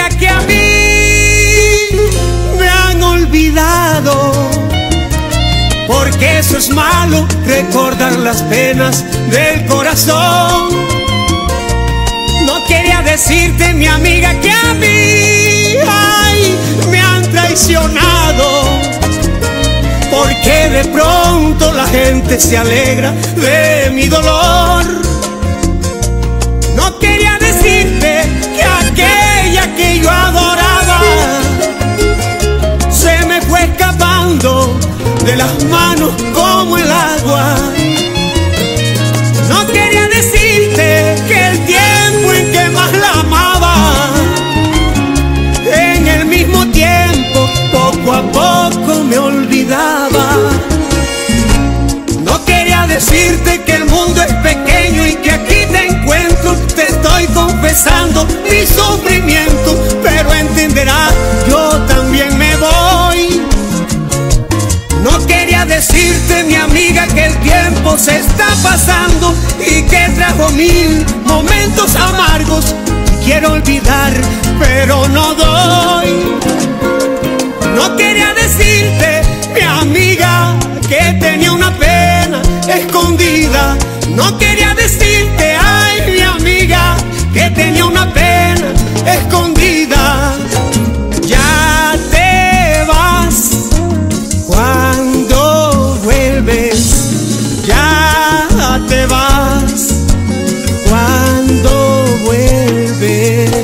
que a mí me han olvidado, porque eso es malo, recordar las penas del corazón. No quería decirte, mi amiga, que a mí, ay, me han traicionado, porque de pronto la gente se alegra de mi dolor. No quería decirte que aquella que yo adoraba se me fue escapando de las manos como el agua. No quería decirte que el tiempo en que más la amaba, en el mismo tiempo, poco a poco me olvidaba. No quería decirte que el mundo es pequeño y que aquí te encuentro. Te estoy confesando mi sufrimiento, pero entenderás, yo también me voy. No quería decirte, mi amiga, que el tiempo se está pasando y que trajo 1000 momentos amargos. Quiero olvidar, pero no doy. No quería decirte, mi amiga, que tenía una pena escondida. No quería decirte, ay, mi amiga, que tenía una pena escondida. Ya te vas, cuando vuelves, ya te vas, cuando vuelves.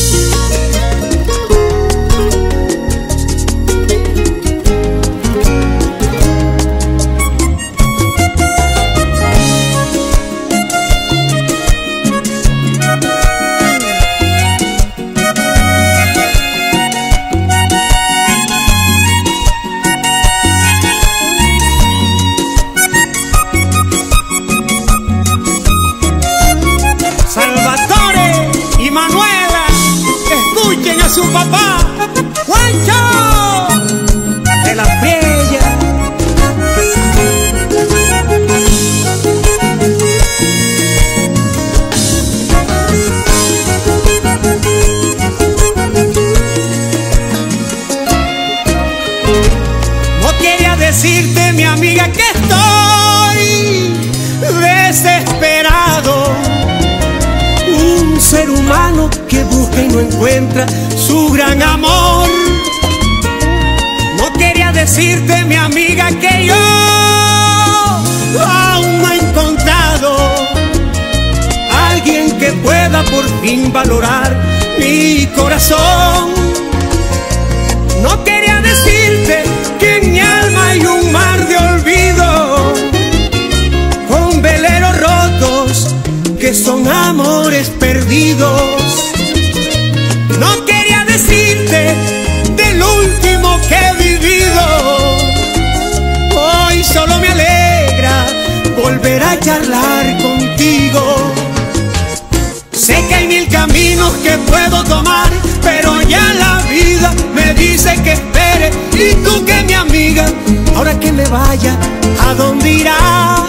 Su papá, Juancho de la Priella. No quería decirte, mi amiga, que estoy desesperado. Un ser humano que busca y no encuentra su gran amor. No quería decirte, mi amiga, que yo aún no he encontrado a alguien que pueda por fin valorar mi corazón. No quería decirte que en mi alma hay un mar de olvido, con veleros rotos que son amores perdidos. No quería decirte del último que he vivido. Hoy solo me alegra volver a charlar contigo. Sé que hay 1000 caminos que puedo tomar, pero ya la vida me dice que espere. Y tú, que mi amiga, ahora que me vaya, ¿a dónde irás?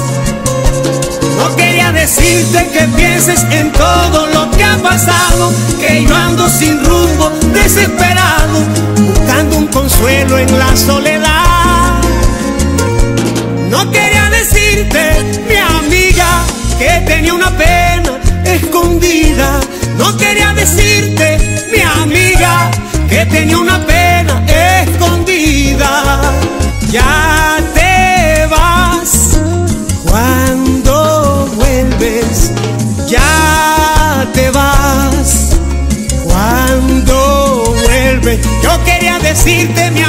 No quería decirte que pienses en todo lo que ha pasado, que yo ando sin rumbo, desesperado, buscando un consuelo en la soledad. No quería decirte, mi amiga, que tenía una pena escondida. No quería decirte, mi amiga, que tenía una pena escondida. Ya te vas, cuando vuelves, ya te vas, cuando vuelves. Yo quería decirte, mi